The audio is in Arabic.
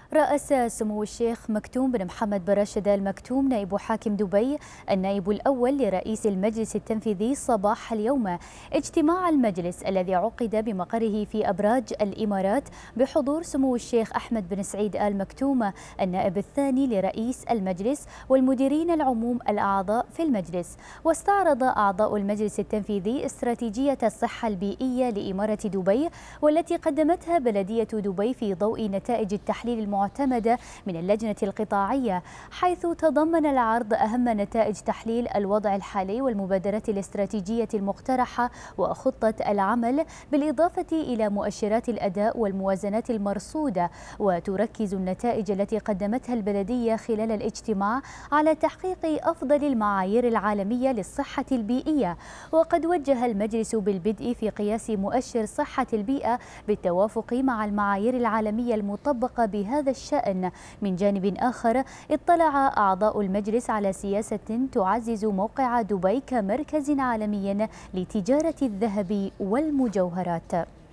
رأس سمو الشيخ مكتوم بن محمد بن راشد آل مكتوم نائب حاكم دبي النائب الأول لرئيس المجلس التنفيذي صباح اليوم اجتماع المجلس الذي عقد بمقره في أبراج الإمارات بحضور سمو الشيخ أحمد بن سعيد آل مكتوم النائب الثاني لرئيس المجلس والمديرين العموم الأعضاء في المجلس. واستعرض أعضاء المجلس التنفيذي استراتيجية الصحة البيئية لإمارة دبي والتي قدمتها بلدية دبي في ضوء نتائج التحليل المعتمدة من اللجنة القطاعية، حيث تضمن العرض أهم نتائج تحليل الوضع الحالي والمبادرات الاستراتيجية المقترحة وخطة العمل، بالإضافة إلى مؤشرات الأداء والموازنات المرصودة. وتركز النتائج التي قدمتها البلدية خلال الاجتماع على تحقيق أفضل المعايير العالمية للصحة البيئية. وقد وجه المجلس بالبدء في قياس مؤشر صحة البيئة بالتوافق مع المعايير العالمية المطبقة بهذا الشأن. من جانب آخر، اطلع أعضاء المجلس على سياسة تعزز موقع دبي كمركز عالمي لتجارة الذهب والمجوهرات.